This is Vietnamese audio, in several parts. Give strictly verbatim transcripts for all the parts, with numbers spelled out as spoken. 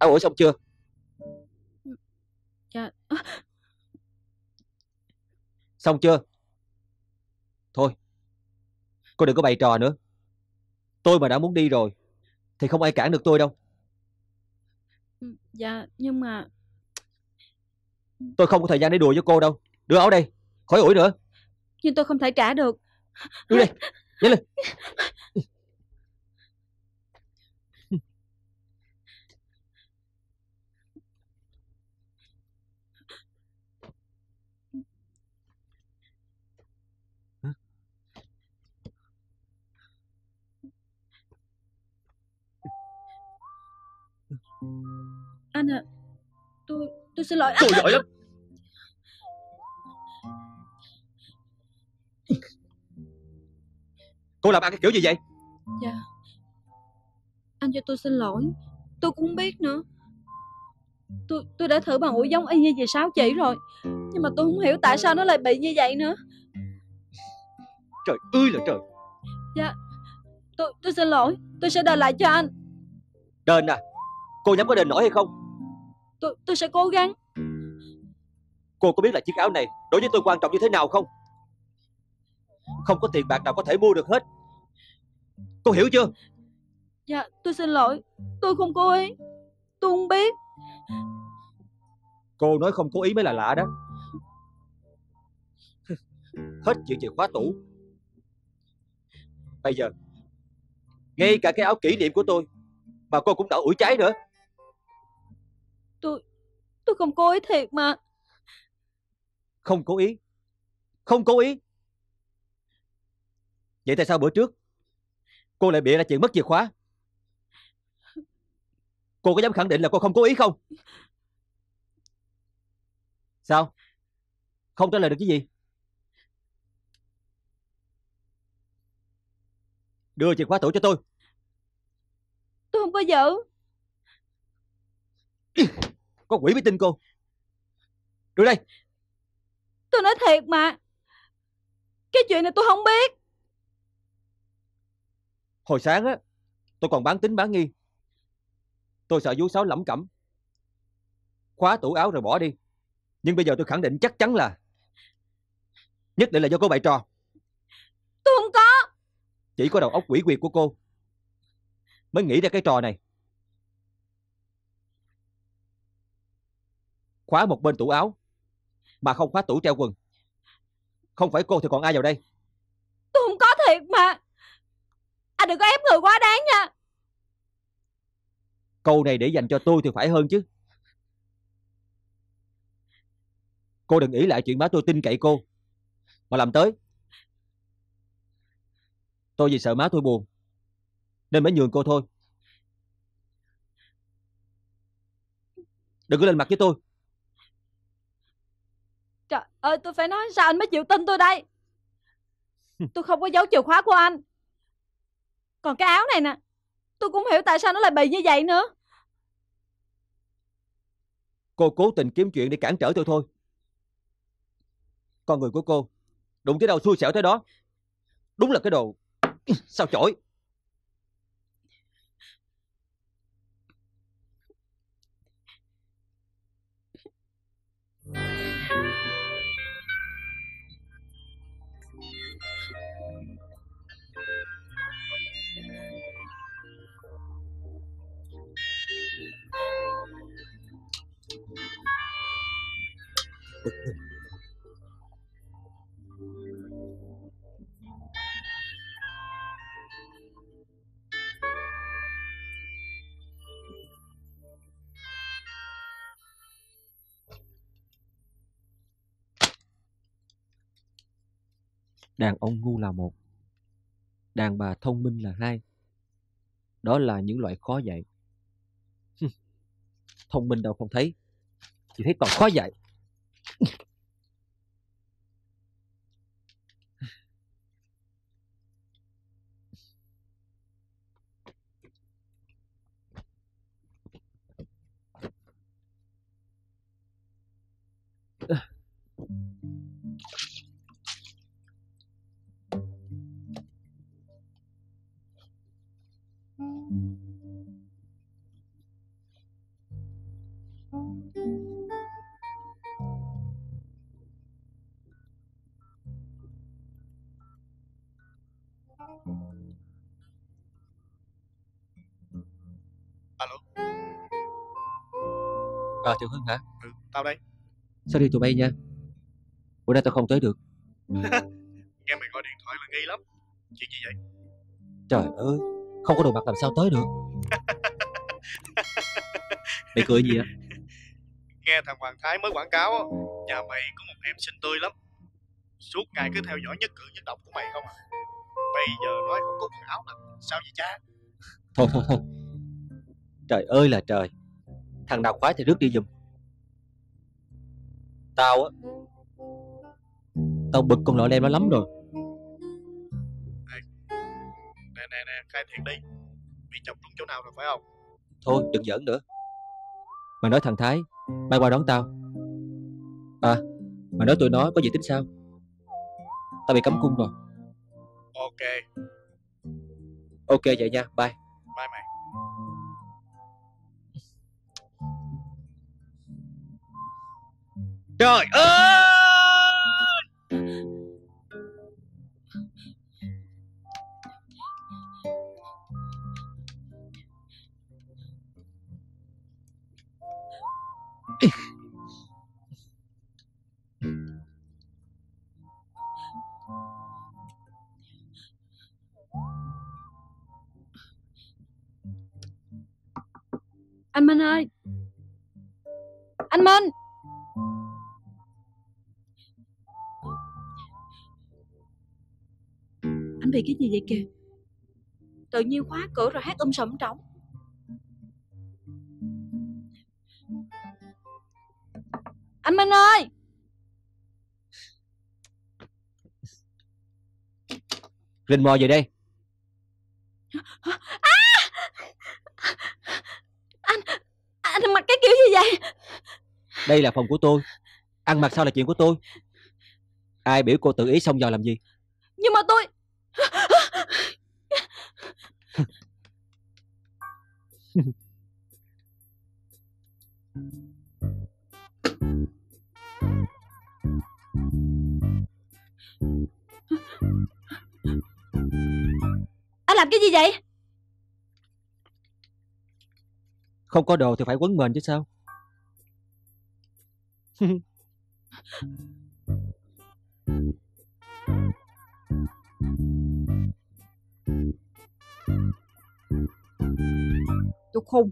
Áo ủi xong chưa? Dạ. Xong chưa? Thôi, cô đừng có bày trò nữa. Tôi mà đã muốn đi rồi thì không ai cản được tôi đâu. Dạ, nhưng mà Tôi không có thời gian để đùa với cô đâu. Đưa áo đây, khỏi ủi nữa. nhưng tôi không thể trả được. Đưa đây, nhanh lên. Anh à, tôi tôi xin lỗi Cô anh. giỏi lắm. Cô làm ăn cái kiểu gì vậy? Dạ, anh cho tôi xin lỗi. Tôi cũng không biết nữa. Tôi tôi đã thử bằng ủi giống y như dì Sáu chỉ rồi, nhưng mà tôi không hiểu tại sao nó lại bị như vậy nữa. Trời ơi là trời. Dạ, tôi tôi xin lỗi. Tôi sẽ đền lại cho anh. Đền à? Cô dám có đền nổi hay không? Tôi tôi sẽ cố gắng. Cô có biết là chiếc áo này đối với tôi quan trọng như thế nào không? Không có tiền bạc nào có thể mua được hết. Cô hiểu chưa? Dạ, tôi xin lỗi. Tôi không cố ý. Tôi không biết. Cô nói không cố ý mới là lạ đó. Hết chuyện chìa khóa tủ. Bây giờ ngay cả cái áo kỷ niệm của tôi mà cô cũng đỡ ủi cháy nữa. Tôi tôi không cố ý thiệt mà. Không cố ý? Không cố ý? Vậy tại sao bữa trước cô lại bịa ra chuyện mất chìa khóa? Cô có dám khẳng định là cô không cố ý không? Sao? Không trả lời được cái gì? Đưa chìa khóa tủ cho tôi. Tôi không có giữ. Có quỷ mới tin cô. Đưa đây. Tôi nói thiệt mà. Cái chuyện này tôi không biết. Hồi sáng á, tôi còn bán tín bán nghi. Tôi sợ vú Sáu lẩm cẩm khóa tủ áo rồi bỏ đi. Nhưng bây giờ tôi khẳng định chắc chắn là nhất định là do cô bày trò. Tôi không có. Chỉ có đầu óc quỷ quyệt của cô mới nghĩ ra cái trò này. Khóa một bên tủ áo mà không khóa tủ treo quần. Không phải cô thì còn ai vào đây? Tôi không có thiệt mà. Anh đừng có ép người quá đáng nha. Câu này để dành cho tôi thì phải hơn chứ. Cô đừng nghĩ lại chuyện má tôi tin cậy cô mà làm tới. Tôi vì sợ má tôi buồn nên mới nhường cô thôi. Đừng có lên mặt với tôi. Trời ơi, tôi phải nói sao anh mới chịu tin tôi đây. Tôi không có giấu chìa khóa của anh. Còn cái áo này nè, tôi cũng không hiểu tại sao nó lại bị như vậy nữa. Cô cố tình kiếm chuyện để cản trở tôi thôi. Con người của cô đụng tới đâu xui xẻo tới đó. Đúng là cái đồ sao chổi. Đàn ông ngu là một, đàn bà thông minh là hai. Đó là những loại khó dạy. Thông minh đâu không thấy, chỉ thấy toàn khó dạy. Alo. À, Tiểu Hưng hả? Ừ, tao đây. Sao đi tụi bay nha? Bữa nay tao không tới được. Nghe mày gọi điện thoại là nghi lắm. Chuyện gì vậy? Trời ơi, không có đồ mặt làm sao tới được. Mày cười gì vậy? Nghe thằng Hoàng Thái mới quảng cáo á, nhà mày có một em xinh tươi lắm, suốt ngày cứ theo dõi nhất cử nhất động của mày không à. Bây giờ nói không có quần áo mặc sao vậy cha? Thôi thôi thôi. Trời ơi là trời. Thằng nào khoái thì rước đi giùm. Tao á, tao bực con lọ lem nó lắm rồi. Nè nè nè, khai thiệt đi, bị chọc trúng chỗ nào rồi phải không? Thôi đừng giỡn nữa. Mày nói thằng Thái bay qua đón tao. À, mày nói tụi nó có gì tính sao? Tao bị cấm cung rồi. Ok. Ok vậy nha, bye. Bye mày. Trời ơi! Anh Minh ơi, anh Minh. Anh bị cái gì vậy kìa? Tự nhiên khóa cửa rồi hát um sầm trống. Anh Minh ơi. Rình mò về đây. À! Anh Anh mặc cái kiểu gì vậy? Đây là phòng của tôi. Ăn mặc sao là chuyện của tôi. Ai biểu cô tự ý xông vào làm gì? Nhưng mà tôi... Anh làm cái gì vậy? Không có đồ thì phải quấn mền chứ sao. Tôi khùng.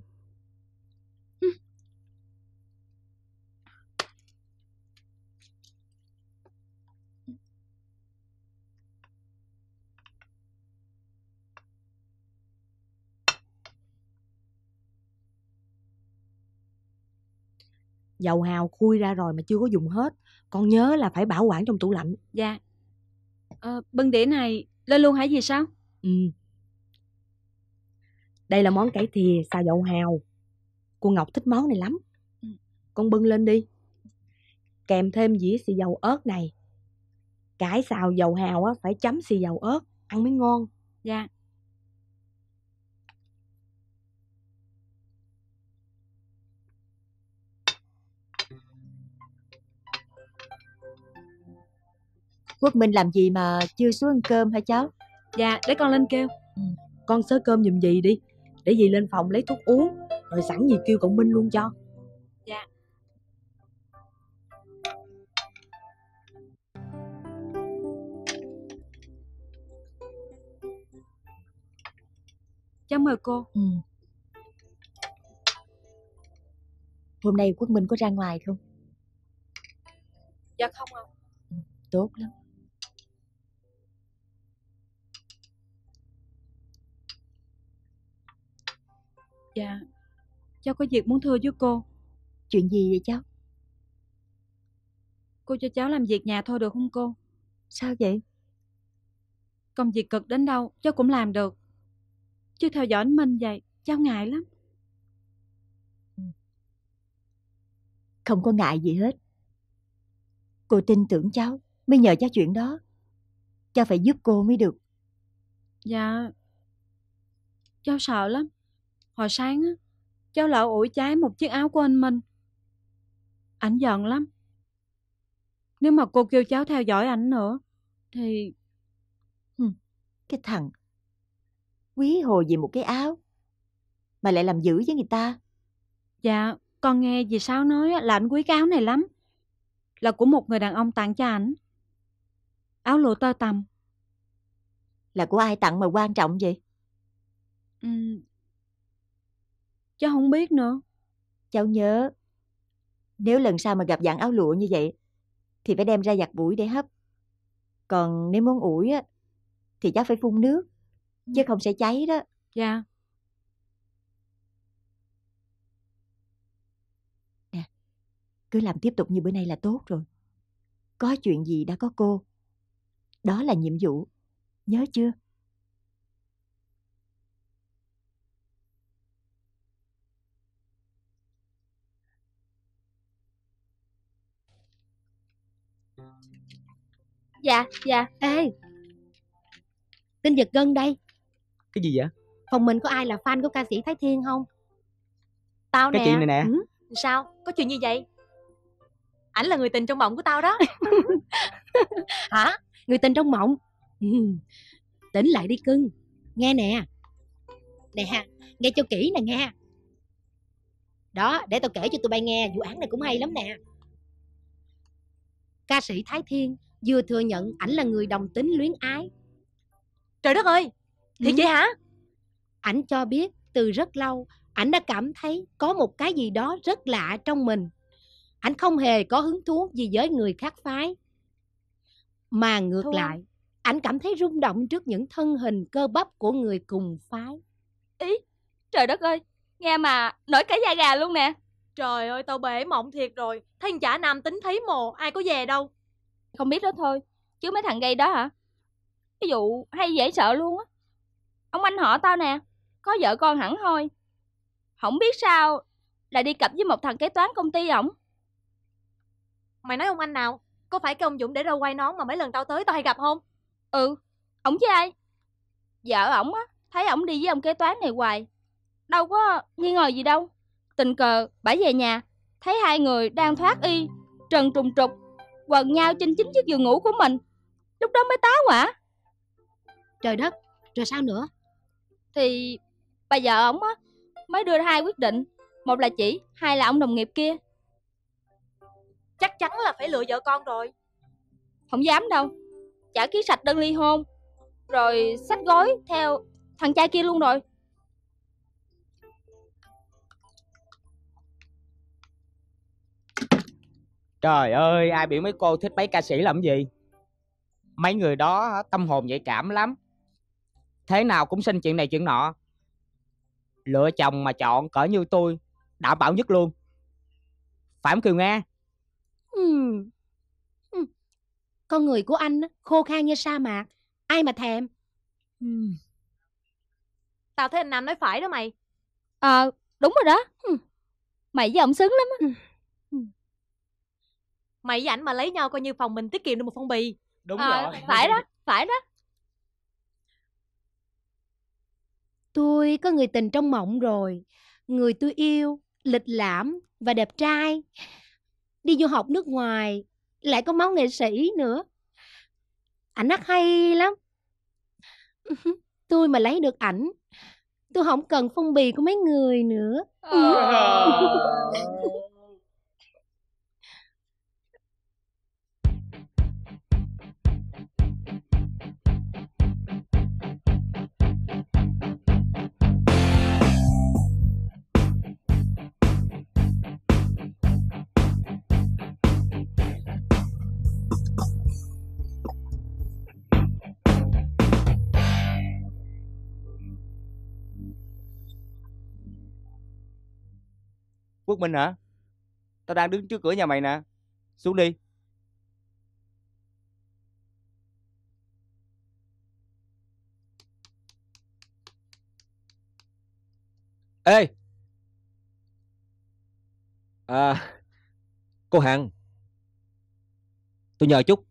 Dầu hào khui ra rồi mà chưa có dùng hết. Con nhớ là phải bảo quản trong tủ lạnh. Dạ. Ờ, bưng đĩa này lên luôn hả gì sao? Ừ. Đây là món cải thìa xào dầu hào. Cô Ngọc thích món này lắm. Ừ. Con bưng lên đi. Kèm thêm dĩa xì dầu ớt này. Cải xào dầu hào á, phải chấm xì dầu ớt, ăn mới ngon. Dạ. Quốc Minh làm gì mà chưa xuống ăn cơm hả cháu? Dạ, để con lên kêu. Ừ. Con xới cơm giùm dì đi. Để dì lên phòng lấy thuốc uống. Rồi sẵn dì kêu cậu Minh luôn cho. Dạ. Cháu mời cô. Ừ. Hôm nay Quốc Minh có ra ngoài không? Dạ không ạ. Ừ, tốt lắm. Dạ, cháu có việc muốn thưa với cô. Chuyện gì vậy cháu? Cô cho cháu làm việc nhà thôi được không cô? Sao vậy? Công việc cực đến đâu cháu cũng làm được. Chứ theo dõi anh Minh vậy cháu ngại lắm. Không có ngại gì hết. Cô tin tưởng cháu mới nhờ cháu chuyện đó. Cháu phải giúp cô mới được. Dạ, cháu sợ lắm. Hồi sáng á, cháu lỡ ủi cháy một chiếc áo của anh Minh. Ảnh giận lắm. Nếu mà cô kêu cháu theo dõi ảnh nữa thì... Cái thằng quý hồ gì một cái áo mà lại làm dữ với người ta. Dạ, con nghe dì Sáu nói là ảnh quý cái áo này lắm. Là của một người đàn ông tặng cho ảnh. Áo lụa tơ tằm. Là của ai tặng mà quan trọng vậy? Ừ. Cháu không biết nữa. Cháu nhớ, nếu lần sau mà gặp dạng áo lụa như vậy thì phải đem ra giặt ủi để hấp. Còn nếu muốn ủi á thì cháu phải phun nước, chứ không sẽ cháy đó. Dạ. Nè, cứ làm tiếp tục như bữa nay là tốt rồi. Có chuyện gì đã có cô. Đó là nhiệm vụ. Nhớ chưa? Dạ, dạ. Ê, tin giật gân đây. Cái gì vậy? Phòng mình có ai là fan của ca sĩ Thái Thiên không? Tao Cái nè. chuyện này nè. Ừ? Sao? Có chuyện gì vậy? Ảnh là người tình trong mộng của tao đó. Hả? Người tình trong mộng? Ừ. Tỉnh lại đi cưng. Nghe nè. Nè, nghe cho kỹ nè nghe. Đó, để tao kể cho tụi bay nghe. Vụ án này cũng hay lắm nè. Ca sĩ Thái Thiên vừa thừa nhận ảnh là người đồng tính luyến ái. Trời đất ơi, thiệt Ừ. vậy hả? Ảnh cho biết từ rất lâu ảnh đã cảm thấy có một cái gì đó rất lạ trong mình. Ảnh không hề có hứng thú gì với người khác phái, mà ngược Thua. lại ảnh cảm thấy rung động trước những thân hình cơ bắp của người cùng phái. Ý, trời đất ơi, nghe mà nổi cả da gà luôn nè. Trời ơi, tao bể mộng thiệt rồi. Thấy con chả nam tính thấy mồ, ai có về đâu. Không biết đó thôi, chứ mấy thằng gay đó hả? Ví dụ hay dễ sợ luôn á. Ông anh họ tao nè, có vợ con hẳn hoi. Không biết sao là đi cặp với một thằng kế toán công ty ổng. Mày nói ông anh nào? Có phải cái ông Dũng để râu quay nón mà mấy lần tao tới tao hay gặp không? Ừ, ổng chứ ai. Vợ ổng á, thấy ổng đi với ông kế toán này hoài, đâu có nghi ngờ gì đâu. Tình cờ bả về nhà, thấy hai người đang thoát y, trần trùng trục, quần nhau trên chính chiếc giường ngủ của mình. Lúc đó mới táo hỏa. Trời đất, rồi sao nữa? Thì bà vợ ổng á mới đưa ra hai quyết định. Một là chỉ, hai là ông đồng nghiệp kia. Chắc chắn là phải lựa vợ con rồi. Không dám đâu, chả ký sạch đơn ly hôn, rồi xách gói theo thằng trai kia luôn rồi. Trời ơi, ai biểu mấy cô thích mấy ca sĩ làm gì? Mấy người đó tâm hồn nhạy cảm lắm. Thế nào cũng xin chuyện này chuyện nọ. Lựa chồng mà chọn cỡ như tôi đảm bảo nhất luôn. Phải không Kiều Nga? Ừ. Ừ. Con người của anh á, khô khan như sa mạc, ai mà thèm. Ừ. Tao thấy anh Nam nói phải đó mày. Ờ, đúng rồi đó. Ừ. Mày với ổng xứng lắm á. Mày với ảnh mà lấy nhau coi như phòng mình tiết kiệm được một phong bì. Đúng Ờ, rồi. phải đó, phải đó. Tôi có người tình trong mộng rồi. Người tôi yêu, lịch lãm và đẹp trai. Đi du học nước ngoài, lại có máu nghệ sĩ nữa. Ảnh hát hay lắm. Tôi mà lấy được ảnh, tôi không cần phong bì của mấy người nữa. Quốc Minh hả? Tao đang đứng trước cửa nhà mày nè. Xuống đi. Ê, à, cô Hằng, tôi nhờ chút.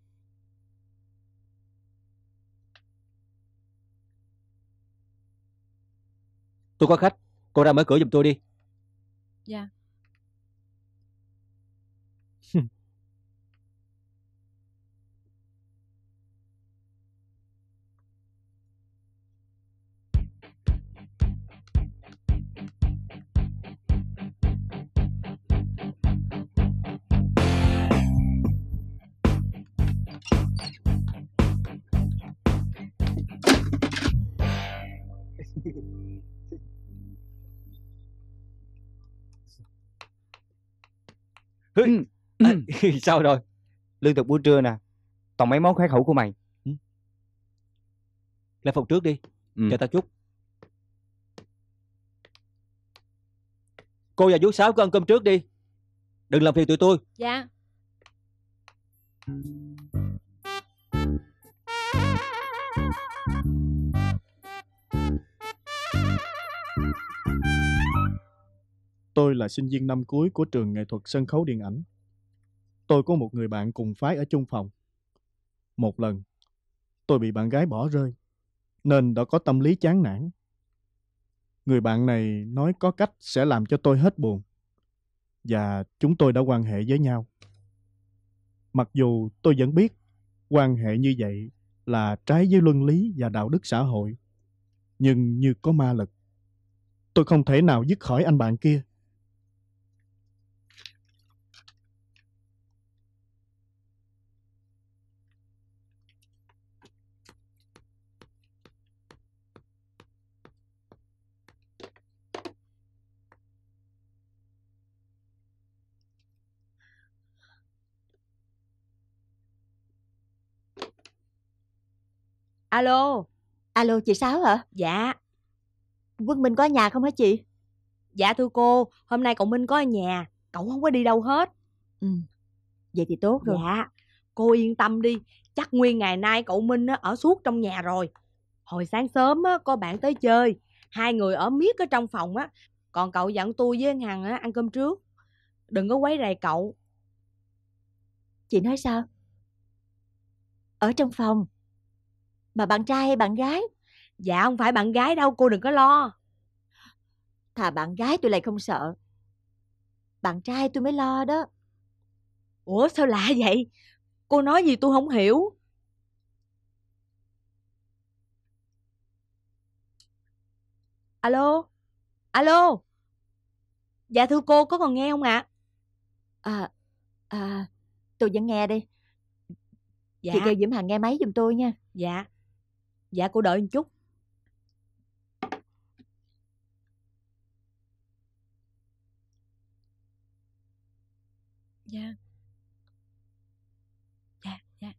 Tôi có khách, cô ra mở cửa giùm tôi đi. Dạ. Ừ. À, sao rồi? Lương thực buổi trưa nè, toàn mấy món khoái khẩu của mày. Ừ. Lên phòng trước đi, Ừ. chờ tao chút. Cô và chú Sáu cứ ăn cơm trước đi, đừng làm phiền tụi tôi. Dạ. Tôi là sinh viên năm cuối của trường nghệ thuật sân khấu điện ảnh. Tôi có một người bạn cùng phái ở chung phòng. Một lần, tôi bị bạn gái bỏ rơi, nên đã có tâm lý chán nản. Người bạn này nói có cách sẽ làm cho tôi hết buồn, và chúng tôi đã quan hệ với nhau. Mặc dù tôi vẫn biết quan hệ như vậy là trái với luân lý và đạo đức xã hội, nhưng như có ma lực, tôi không thể nào dứt khỏi anh bạn kia. Alo. Alo, chị Sáu hả? Dạ. Quân Minh có ở nhà không hả chị? Dạ thưa cô, hôm nay cậu Minh có ở nhà, cậu không có đi đâu hết. Ừ, vậy thì tốt rồi. Dạ, cô yên tâm đi, chắc nguyên ngày nay cậu Minh á, ở suốt trong nhà rồi. Hồi sáng sớm á, có bạn tới chơi, hai người ở miết ở trong phòng á, còn cậu dặn tôi với anh Hằng á, ăn cơm trước, đừng có quấy rầy cậu. Chị nói sao? Ở trong phòng? Mà bạn trai hay bạn gái? Dạ không phải bạn gái đâu, cô đừng có lo. Thà bạn gái tôi lại không sợ, bạn trai tôi mới lo đó. Ủa sao lạ vậy? Cô nói gì tôi không hiểu. Alo? Alo? Dạ thưa cô, có còn nghe không ạ? À, à, tôi vẫn nghe đây. Dạ. Chị kêu Diễm Hằng nghe máy giùm tôi nha. Dạ. Dạ cô đợi một chút. Dạ. Dạ, dạ.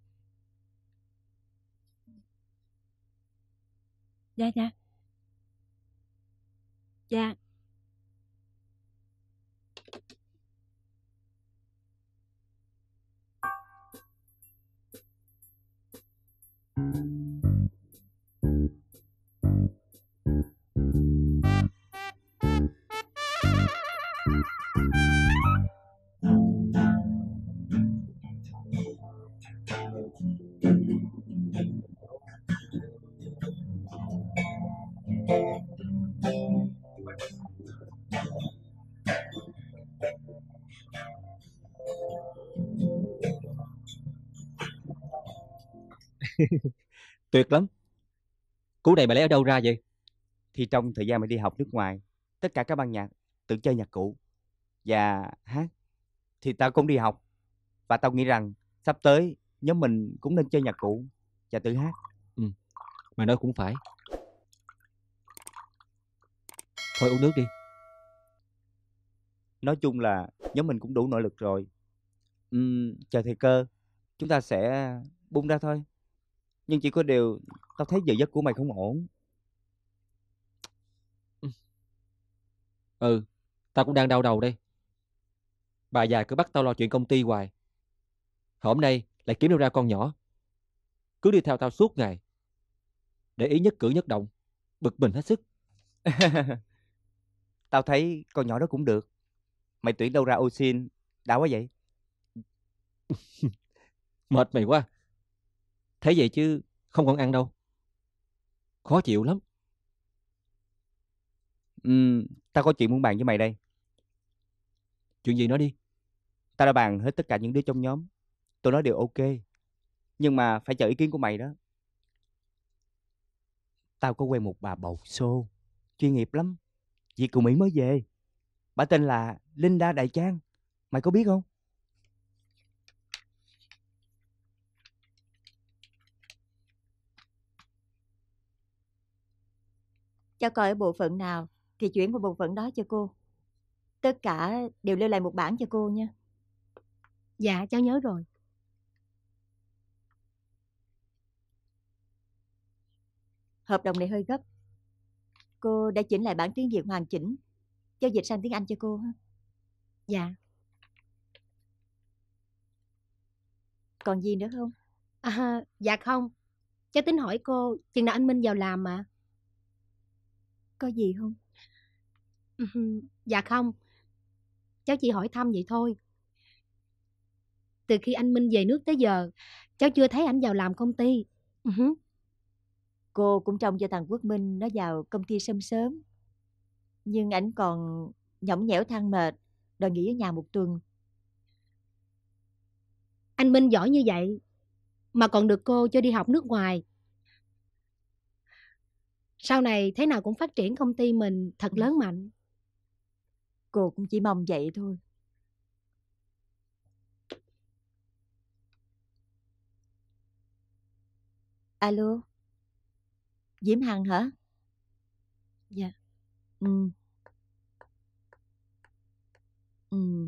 Dạ, dạ. Dạ. Tuyệt lắm. Cú này mày lấy ở đâu ra vậy? Thì trong thời gian mày đi học nước ngoài, tất cả các ban nhạc tự chơi nhạc cụ và hát, thì tao cũng đi học. Và tao nghĩ rằng sắp tới nhóm mình cũng nên chơi nhạc cụ và tự hát. Ừ, mày nói cũng phải. Thôi uống nước đi. Nói chung là nhóm mình cũng đủ nội lực rồi. Uhm, chờ thời cơ, chúng ta sẽ bung ra thôi. Nhưng chỉ có điều, tao thấy giờ giấc của mày không ổn. Ừ, tao cũng đang đau đầu đây. Bà già cứ bắt tao lo chuyện công ty hoài. Hôm nay lại kiếm đâu ra con nhỏ, cứ đi theo tao suốt ngày, để ý nhất cử nhất động, bực mình hết sức. Tao thấy con nhỏ đó cũng được. Mày tuyển đâu ra ô xin đã quá vậy? Mệt mày quá. Thấy vậy chứ không còn ăn đâu. Khó chịu lắm. Ừ, tao có chuyện muốn bàn với mày đây. Chuyện gì nói đi. Tao đã bàn hết tất cả những đứa trong nhóm. Tôi nói đều ok. Nhưng mà phải chờ ý kiến của mày đó. Tao có quen một bà bầu xô, chuyên nghiệp lắm. Chị của Mỹ mới về. Bà tên là Linda Đại Trang. Mày có biết không? Cháu coi ở bộ phận nào thì chuyển qua bộ phận đó cho cô. Tất cả đều lưu lại một bản cho cô nha. Dạ cháu nhớ rồi. Hợp đồng này hơi gấp. Cô đã chỉnh lại bản tiếng Việt hoàn chỉnh. Cháu dịch sang tiếng Anh cho cô ha. Dạ. Còn gì nữa không? À, dạ không. Cháu tính hỏi cô chừng nào anh Minh vào làm mà. Có gì không? Dạ không. Cháu chỉ hỏi thăm vậy thôi. Từ khi anh Minh về nước tới giờ, cháu chưa thấy ảnh vào làm công ty. Uh-huh. Cô cũng trông cho thằng Quốc Minh nó vào công ty sớm sớm. Nhưng ảnh còn nhõng nhẽo than mệt, đòi nghỉ ở nhà một tuần. Anh Minh giỏi như vậy mà còn được cô cho đi học nước ngoài. Sau này thế nào cũng phát triển công ty mình thật lớn mạnh. Cô cũng chỉ mong vậy thôi. Alo, Diễm Hằng hả? Dạ. Ừ. Ừ.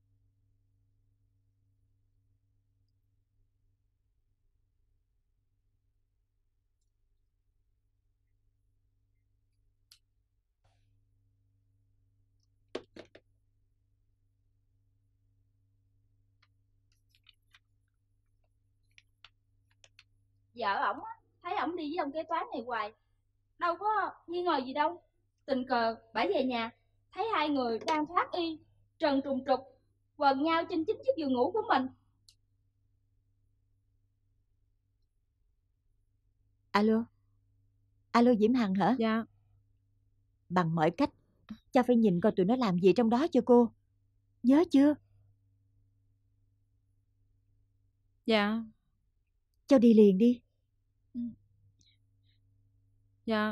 Vợ ổng á, thấy ổng đi với ông kế toán này hoài, đâu có nghi ngờ gì đâu. Tình cờ bả về nhà, thấy hai người đang thoát y, trần trùng trục, quần nhau trên chính chiếc giường ngủ của mình. Alo, alo Diễm Hằng hả? Dạ. Bằng mọi cách, cháu phải nhìn coi tụi nó làm gì trong đó cho cô. Nhớ chưa? Dạ. Cháu đi liền đi. Dạ.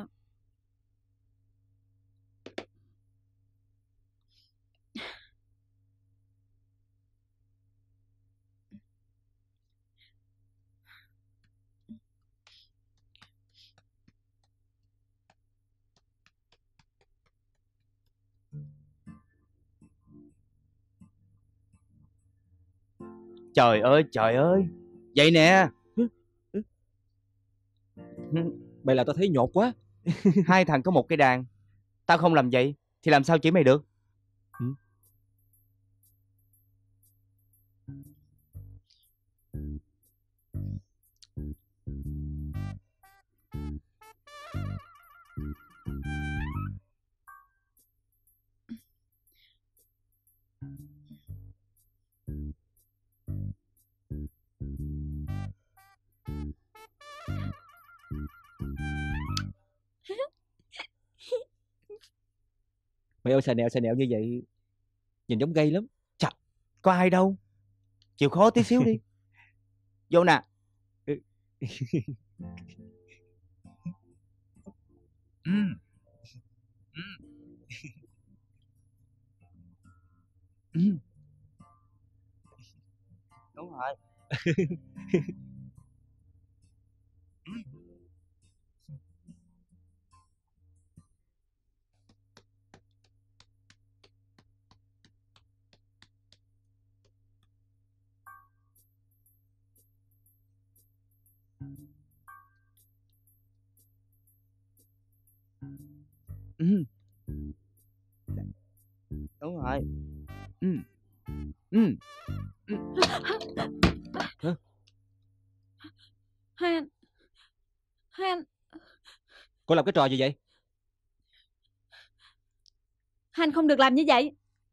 Trời ơi, trời ơi. Vậy nè. Mày làm tao thấy nhột quá. Hai thằng có một cái đàn. Tao không làm vậy thì làm sao chỉ mày được? Ừ. Mày ơi, xà nẹo xà nẹo như vậy nhìn giống gay lắm. Chà, có ai đâu. Chịu khó tí xíu đi. Vô nè. Ừ. Ừ. Ừ. Đúng rồi. Ừ. Đúng rồi. Ừ. Ừ. Ừ. Hả? Hai anh. Hai anh. Cô làm cái trò gì vậy? Hai anh không được làm như vậy.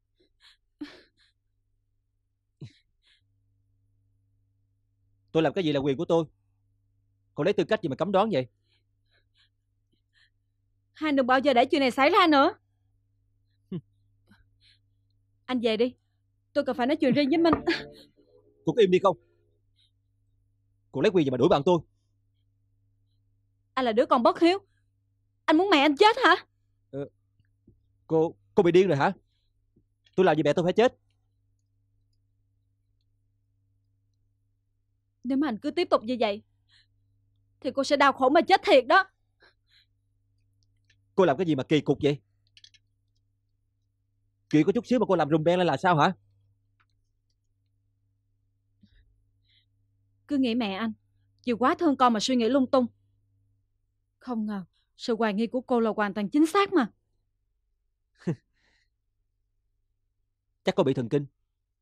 Tôi làm cái gì là quyền của tôi. Còn lấy tư cách gì mà cấm đoán vậy? Hai anh đừng bao giờ để chuyện này xảy ra nữa. Anh về đi. Tôi cần phải nói chuyện riêng với Minh. Cô có im đi không? Cô lấy quyền gì mà đuổi bạn tôi? Anh là đứa con bất hiếu. Anh muốn mẹ anh chết hả? Ờ, cô cô bị điên rồi hả? Tôi làm gì mẹ tôi phải chết? Nếu mà anh cứ tiếp tục như vậy thì cô sẽ đau khổ mà chết thiệt đó. Cô làm cái gì mà kỳ cục vậy? Chuyện có chút xíu mà cô làm rùm beng lên là sao hả? Cứ nghĩ mẹ anh vì quá thương con mà suy nghĩ lung tung. Không ngờ sự hoài nghi của cô là hoàn toàn chính xác mà. Chắc cô bị thần kinh.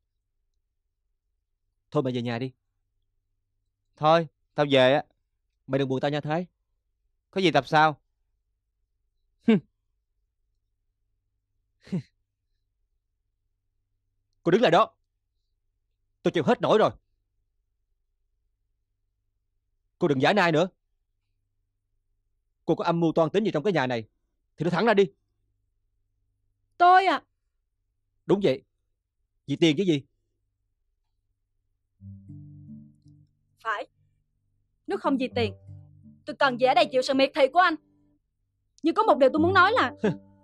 Thôi mày về nhà đi. Thôi, tao về á. Mày đừng buồn tao nha Thái. Có gì tập sao? Cô đứng lại đó. Tôi chịu hết nổi rồi. Cô đừng giả nai nữa. Cô có âm mưu toan tính gì trong cái nhà này thì nói thẳng ra đi. Tôi à? Đúng vậy. Vì tiền chứ gì? Phải. Nếu không vì tiền, tôi cần gì ở đây chịu sự miệt thị của anh. Nhưng có một điều tôi muốn nói là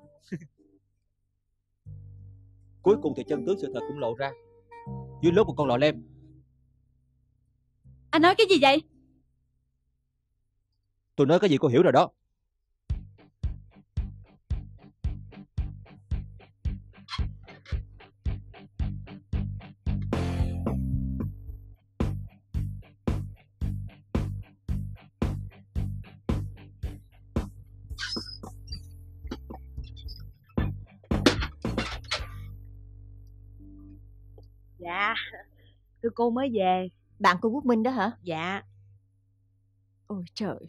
Cuối cùng thì chân tướng sự thật cũng lộ ra dưới lớp một con lọ lem. anh nói cái gì vậy? Tôi nói cái gì cô hiểu rồi đó. Dạ, thưa cô mới về. Bạn của Quốc Minh đó hả? Dạ. Ôi trời.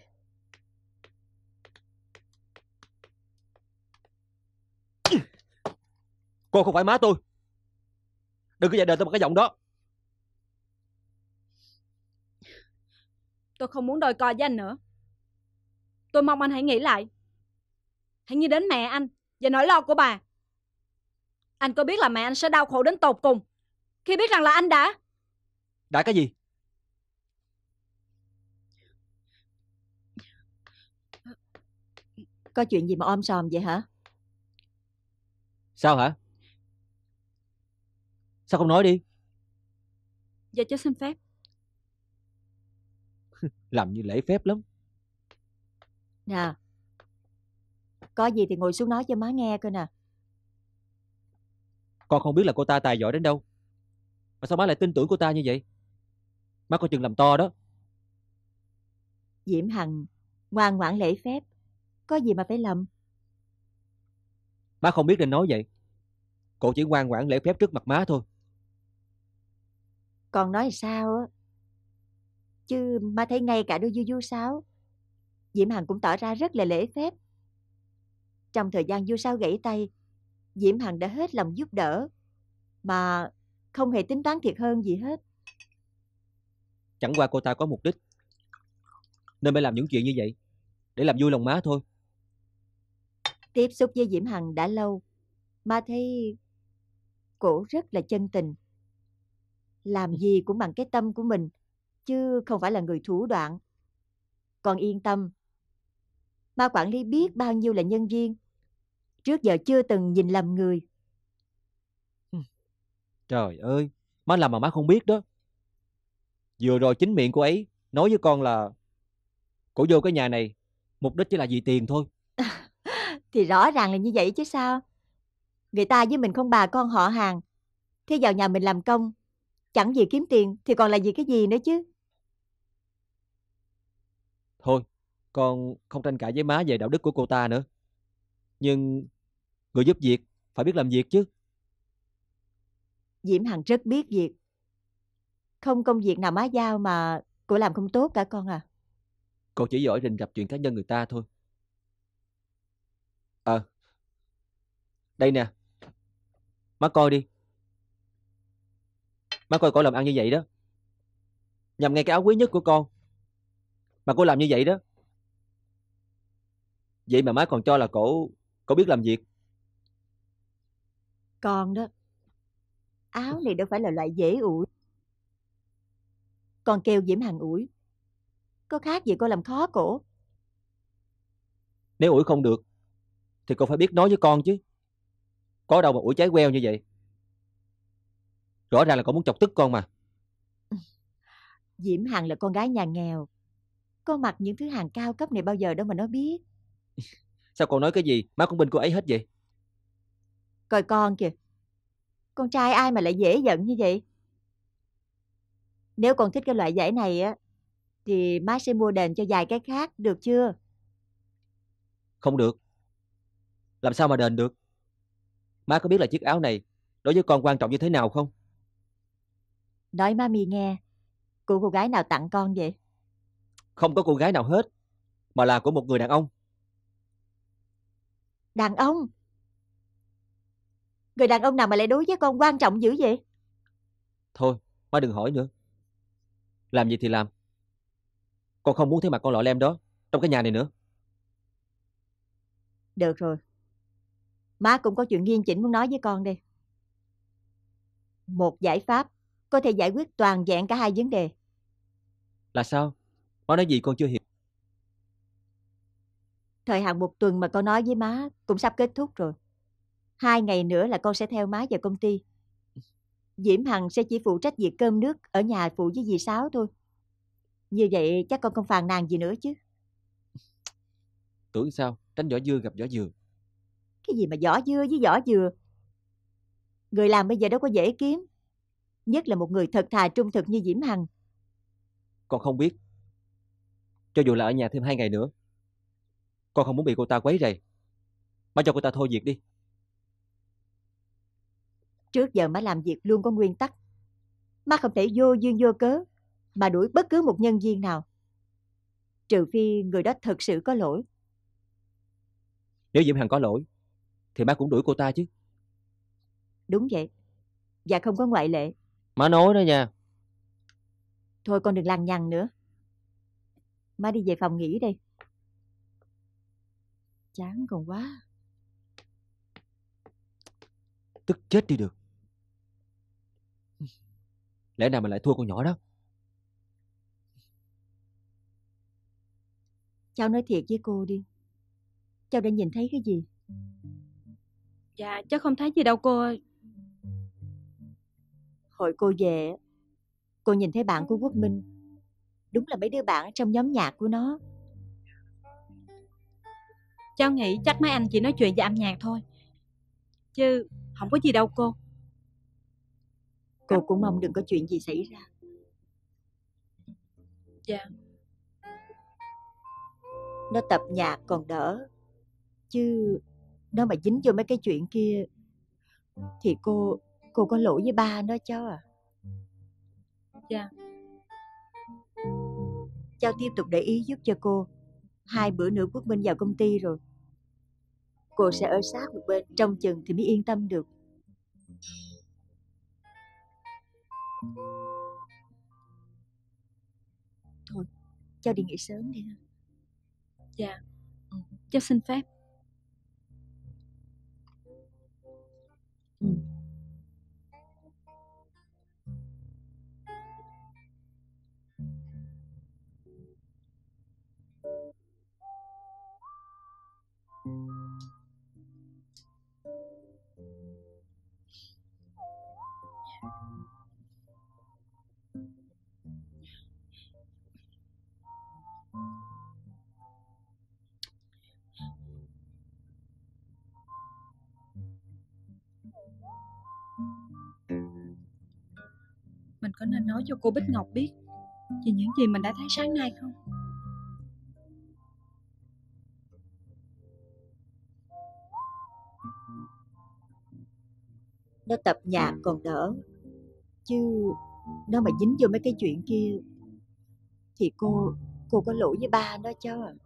Cô không phải má tôi. Đừng có dạy đời tôi bằng cái giọng đó. Tôi không muốn đôi co với anh nữa. Tôi mong anh hãy nghĩ lại. Hãy nghĩ đến mẹ anh và nỗi lo của bà. Anh có biết là mẹ anh sẽ đau khổ đến tột cùng khi biết rằng là anh đã Đã cái gì? Có chuyện gì mà om sòm vậy hả? Sao hả? Sao không nói đi? Dạ cho xin phép. Làm như lễ phép lắm. Nè, có gì thì ngồi xuống nói cho má nghe coi nè. Con không biết là cô ta tài giỏi đến đâu mà sao má lại tin tưởng cô ta như vậy? Má coi chừng làm to đó. Diễm Hằng ngoan ngoãn lễ phép, có gì mà phải lầm. Má không biết nên nói vậy. Cô chỉ ngoan ngoãn lễ phép trước mặt má thôi. Còn nói sao á? Chứ má thấy ngay cả đôi du du sáo, Diễm Hằng cũng tỏ ra rất là lễ phép. Trong thời gian du sáo gãy tay, Diễm Hằng đã hết lòng giúp đỡ, mà không hề tính toán thiệt hơn gì hết. Chẳng qua cô ta có mục đích nên mới làm những chuyện như vậy, để làm vui lòng má thôi. Tiếp xúc với Diễm Hằng đã lâu, má thấy cổ rất là chân tình. Làm gì cũng bằng cái tâm của mình, chứ không phải là người thủ đoạn. Con yên tâm, má quản lý biết bao nhiêu là nhân viên, trước giờ chưa từng nhìn lầm người. Trời ơi, má làm mà má không biết đó. Vừa rồi chính miệng cô ấy nói với con là cổ vô cái nhà này mục đích chỉ là vì tiền thôi. Thì rõ ràng là như vậy chứ sao. Người ta với mình không bà con họ hàng, thế vào nhà mình làm công, chẳng vì kiếm tiền thì còn là vì cái gì nữa chứ. Thôi, con không tranh cãi với má về đạo đức của cô ta nữa. Nhưng người giúp việc phải biết làm việc chứ. Diễm Hằng rất biết việc. Không công việc nào má giao mà cô làm không tốt cả con à. Cô chỉ giỏi rình rập chuyện cá nhân người ta thôi. Ờ, đây nè, má coi đi. Má coi cổ làm ăn như vậy đó, nhằm ngay cái áo quý nhất của con mà cô làm như vậy đó. Vậy mà má còn cho là cổ cổ biết làm việc. Con đó, Áo này đâu phải là loại dễ ủi. Còn kêu Diễm Hằng ủi, có khác gì cô làm khó cổ. Nếu ủi không được thì cô phải biết nói với con chứ. Có đâu mà ủi trái queo như vậy. Rõ ràng là con muốn chọc tức con mà. Diễm Hằng là con gái nhà nghèo, con mặc những thứ hàng cao cấp này bao giờ đâu mà nó biết. Sao con nói cái gì má cũng bên cô ấy hết vậy? Coi con kìa, con trai ai mà lại dễ giận như vậy. Nếu con thích cái loại giày này á thì má sẽ mua đền cho vài cái khác, được chưa? Không được. Làm sao mà đền được? Má có biết là chiếc áo này đối với con quan trọng như thế nào không? Nói má mi nghe, của cô gái nào tặng con vậy? Không có cô gái nào hết, mà là của một người đàn ông. Đàn ông? Người đàn ông nào mà lại đối với con quan trọng dữ vậy? Thôi má đừng hỏi nữa. Làm gì thì làm. Con không muốn thấy mặt con lọ lem đó trong cái nhà này nữa. Được rồi, má cũng có chuyện nghiêm chỉnh muốn nói với con đây. Một giải pháp có thể giải quyết toàn vẹn cả hai vấn đề. Là sao? Má nói gì con chưa hiểu. Thời hạn một tuần mà con nói với má cũng sắp kết thúc rồi. Hai ngày nữa là con sẽ theo má vào công ty. Diễm Hằng sẽ chỉ phụ trách việc cơm nước ở nhà phụ với dì Sáu thôi. Như vậy chắc con không phàn nàn gì nữa chứ. Tưởng sao tránh vỏ dưa gặp vỏ dừa. Cái gì mà vỏ dưa với vỏ dừa? Người làm bây giờ đâu có dễ kiếm, nhất là một người thật thà trung thực như Diễm Hằng. Con không biết. Cho dù là ở nhà thêm hai ngày nữa, con không muốn bị cô ta quấy rầy. Má cho cô ta thôi việc đi. Trước giờ má làm việc luôn có nguyên tắc. Má không thể vô duyên vô cớ mà đuổi bất cứ một nhân viên nào, trừ phi người đó thật sự có lỗi. Nếu Diễm Hằng có lỗi thì má cũng đuổi cô ta chứ. Đúng vậy, và không có ngoại lệ. Má nói đó nha. Thôi con đừng lằng nhằng nữa. Má đi về phòng nghỉ đây. Chán còn quá. Tức chết đi được. Lẽ nào mà lại thua con nhỏ đó? Cháu nói thiệt với cô đi, cháu đã nhìn thấy cái gì? Dạ cháu không thấy gì đâu cô ơi. Hồi cô về, cô nhìn thấy bạn của Quốc Minh. Đúng là mấy đứa bạn trong nhóm nhạc của nó. Cháu nghĩ chắc mấy anh chỉ nói chuyện về âm nhạc thôi, chứ không có gì đâu cô. Cô cũng mong đừng có chuyện gì xảy ra. Dạ. Nó tập nhạc còn đỡ, chứ nó mà dính vô mấy cái chuyện kia thì cô cô có lỗi với ba nó cháu à. Dạ. Cháu tiếp tục để ý giúp cho cô. Hai bữa nữa Quốc Minh vào công ty rồi, cô sẽ ở sát một bên trông chừng thì mới yên tâm được. Thôi cháu đi nghỉ sớm đi. Dạ. Ừ. Cháu xin phép. Ừ. Mình có nên nói cho cô Bích Ngọc biết về những gì mình đã thấy sáng nay không? Nó tập nhạc còn đỡ, chứ nó mà dính vô mấy cái chuyện kia thì cô cô có lỗi với ba nó cháu à.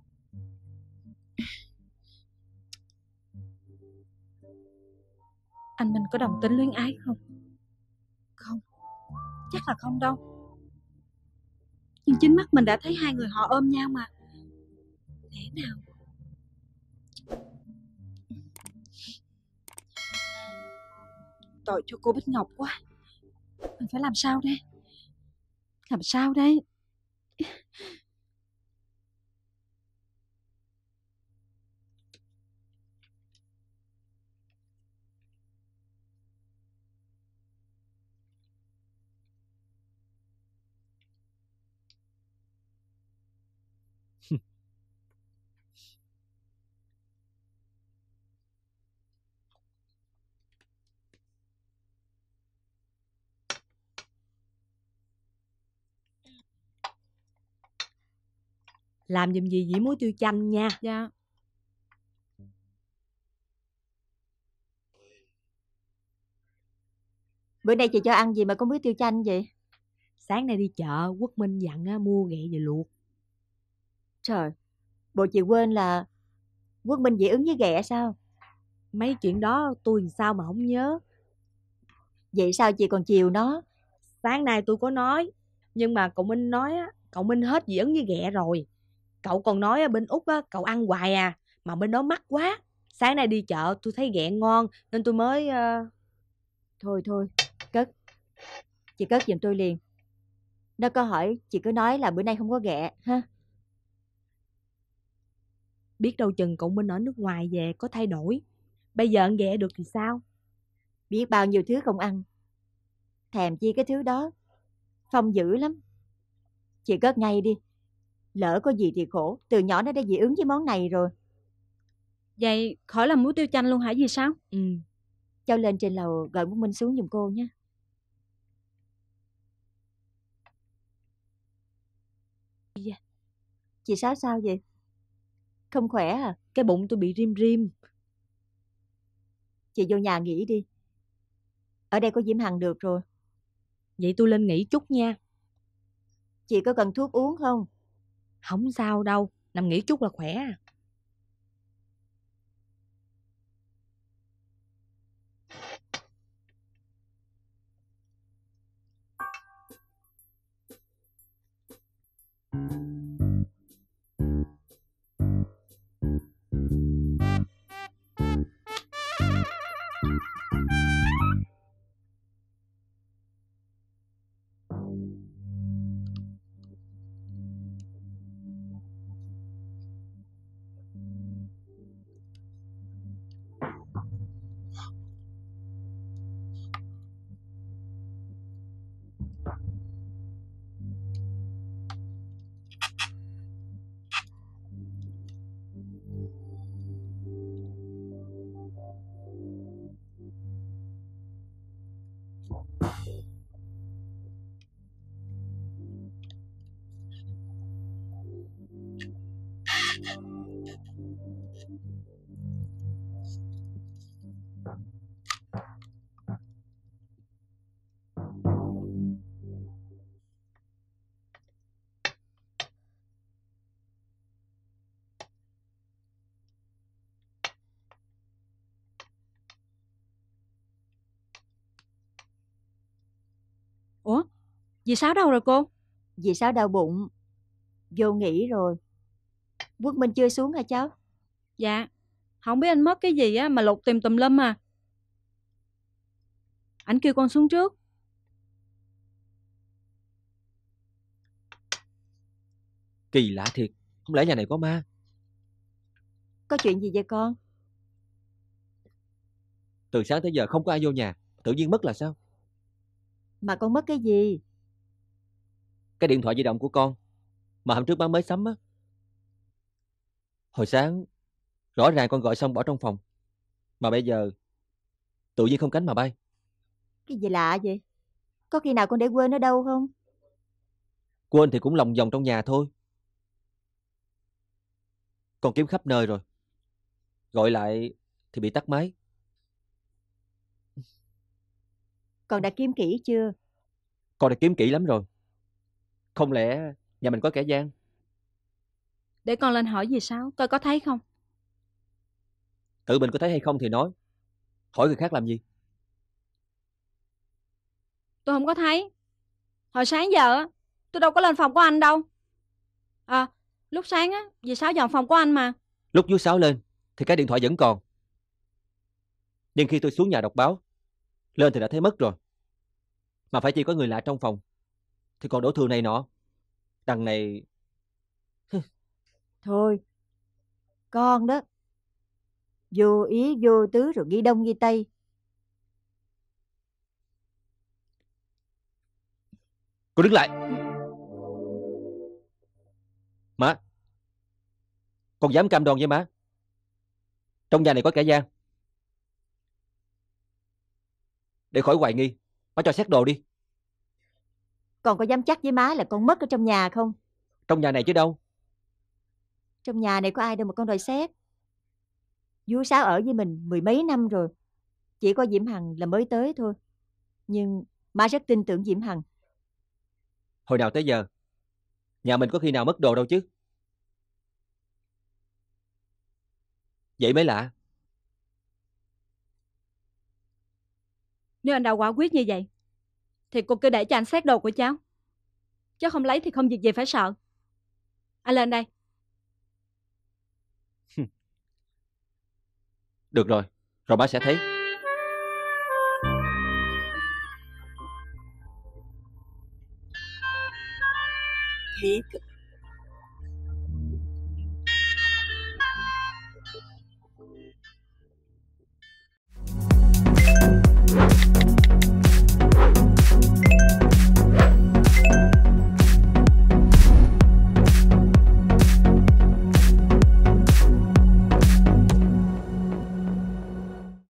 Anh Minh có đồng tính luyến ái không? Không, chắc là không đâu. Nhưng chính mắt mình đã thấy hai người họ ôm nhau mà. Lẽ nào? tội cho cô Bích Ngọc quá. Mình phải làm sao đây? Làm sao đây? Làm giùm gì dĩ muối tiêu chanh nha. Dạ. Bữa nay chị cho ăn gì mà có muối tiêu chanh vậy? Sáng nay đi chợ, Quốc Minh dặn á, mua ghẹ về luộc. Trời, bộ chị quên là Quốc Minh dị ứng với ghẹ sao? Mấy chuyện đó tôi làm sao mà không nhớ. Vậy sao chị còn chiều nó? Sáng nay tôi có nói, nhưng mà cậu Minh nói á, cậu Minh hết dị ứng với ghẹ rồi. Cậu còn nói ở bên Úc á, cậu ăn hoài à, mà bên đó mắc quá. Sáng nay đi chợ tôi thấy ghẹ ngon nên tôi mới... Uh... Thôi thôi, cất. Chị cất giùm tôi liền. Nó có hỏi, chị cứ nói là bữa nay không có ghẹ ha. Biết đâu chừng cậu Minh ở nước ngoài về có thay đổi. Bây giờ ăn ghẹ được thì sao? Biết bao nhiêu thứ không ăn. Thèm chi cái thứ đó. Phong dữ lắm. Chị cất ngay đi. Lỡ có gì thì khổ. Từ nhỏ nó đã dị ứng với món này rồi. Vậy khỏi làm muối tiêu chanh luôn hả dì Sáu? Ừ. Cháu lên trên lầu gọi Quốc Minh xuống giùm cô nhé. Chị Sáu sao vậy? Không khỏe à? Cái bụng tôi bị rim rim. Chị vô nhà nghỉ đi. Ở đây có Diễm Hằng được rồi. Vậy tôi lên nghỉ chút nha. Chị có cần thuốc uống không? Không sao đâu, nằm nghỉ chút là khỏe à. Ủa? Dì Sáu đâu rồi cô? Dì Sáu đau bụng. Vô nghỉ rồi. Quốc Minh chưa xuống hả cháu? Dạ. Không biết anh mất cái gì á mà lục tìm tùm lum à. Anh kêu con xuống trước. Kỳ lạ thiệt. Không lẽ nhà này có ma? Có chuyện gì vậy con? Từ sáng tới giờ không có ai vô nhà, tự nhiên mất là sao? Mà con mất cái gì? Cái điện thoại di động của con mà hôm trước má mới sắm á. Hồi sáng rõ ràng con gọi xong bỏ trong phòng, mà bây giờ tự nhiên không cánh mà bay. Cái gì lạ vậy? Có khi nào con để quên ở đâu không? Quên thì cũng lòng vòng trong nhà thôi. Con kiếm khắp nơi rồi, gọi lại thì bị tắt máy. Con đã kiếm kỹ chưa? Con đã kiếm kỹ lắm rồi. Không lẽ nhà mình có kẻ gian? Để con lên hỏi dì Sáu coi có thấy không. Tự mình có thấy hay không thì nói, hỏi người khác làm gì? Tôi không có thấy. Hồi sáng giờ á, tôi đâu có lên phòng của anh đâu. À, lúc sáng á, dì Sáu dọn phòng của anh mà. Lúc chú Sáu lên thì cái điện thoại vẫn còn. Nhưng khi tôi xuống nhà đọc báo Lên thì đã thấy mất rồi, mà phải chi có người lạ trong phòng thì còn đổ thừa này nọ. Đằng này Thôi, con đó, vô ý vô tứ rồi ghi đông ghi tây. cô đứng lại. Má, con dám cam đoan với má, trong nhà này có kẻ gian. Để khỏi hoài nghi, má cho xét đồ đi. Con có dám chắc với má là con mất ở trong nhà không? Trong nhà này chứ đâu. Trong nhà này có ai đâu mà con đòi xét. Vú Sáu ở với mình mười mấy năm rồi, chỉ có Diễm Hằng là mới tới thôi. Nhưng má rất tin tưởng Diễm Hằng. Hồi nào tới giờ nhà mình có khi nào mất đồ đâu chứ. Vậy mới lạ. Nếu anh đã quả quyết như vậy thì cô cứ để cho anh xét đồ của cháu. Cháu không lấy thì không việc gì phải sợ. Anh lên đây. Được rồi, rồi má sẽ thấy. Thiệt